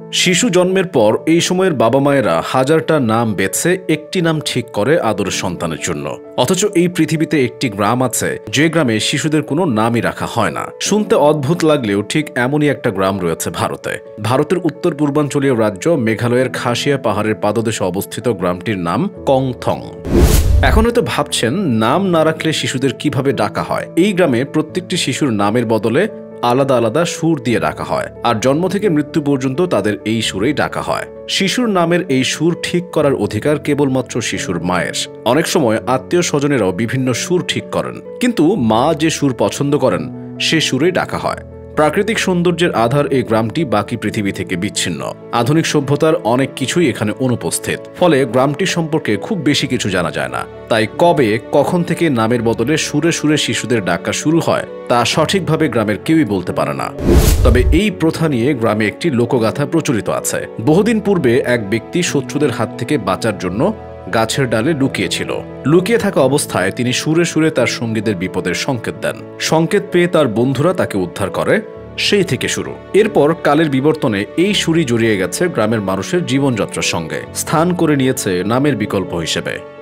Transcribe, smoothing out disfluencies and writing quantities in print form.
শিশু জন্মের পর এই সময়ের বাবা মায়েরা হাজারটা নাম বেছে একটি নাম ঠিক করে আদর সন্তানের জন্য। অথচ এই পৃথিবীতে একটি গ্রাম আছে যে গ্রামে শিশুদের কোনো নামই রাখা হয় না। শুনতে অদ্ভুত লাগলেও ঠিক এমনই একটা গ্রাম রয়েছে ভারতে। ভারতের উত্তর পূর্বাঞ্চলীয় রাজ্য মেঘালয়ের খাসিয়া পাহাড়ের পাদদেশে অবস্থিত গ্রামটির নাম কংথং। এখন হয়তো ভাবছেন, নাম না রাখলে শিশুদের কিভাবে ডাকা হয়। এই গ্রামে প্রত্যেকটি শিশুর নামের বদলে আলাদা আলাদা সুর দিয়ে ডাকা হয়, আর জন্ম থেকে মৃত্যু পর্যন্ত তাদের এই সুরেই ডাকা হয়। শিশুর নামের এই সুর ঠিক করার অধিকার কেবলমাত্র শিশুর মায়ের। অনেক সময় আত্মীয় স্বজনেরাও বিভিন্ন সুর ঠিক করেন, কিন্তু মা যে সুর পছন্দ করেন সে সুরেই ডাকা হয়। প্রাকৃতিক সৌন্দর্যের আধার এই গ্রামটি বাকি পৃথিবী থেকে বিচ্ছিন্ন। আধুনিক সভ্যতার অনেক কিছুই এখানে অনুপস্থিত, ফলে গ্রামটি সম্পর্কে খুব বেশি কিছু জানা যায় না। তাই কবে কখন থেকে নামের বদলে সুরে সুরে শিশুদের ডাকা শুরু হয় তা সঠিকভাবে গ্রামের কেউই বলতে পারে না। তবে এই প্রথা নিয়ে গ্রামে একটি লোকগাথা প্রচলিত আছে। বহুদিন পূর্বে এক ব্যক্তি শত্রুদের হাত থেকে বাঁচার জন্য গাছের ডালে লুকিয়েছিল। লুকিয়ে থাকা অবস্থায় তিনি সুরে সুরে তার সঙ্গীদের বিপদের সংকেত দেন। সংকেত পেয়ে তার বন্ধুরা তাকে উদ্ধার করে। সেই থেকে শুরু। এরপর কালের বিবর্তনে এই সুরই জড়িয়ে গেছে গ্রামের মানুষের জীবনযাত্রার সঙ্গে, স্থান করে নিয়েছে নামের বিকল্প হিসেবে।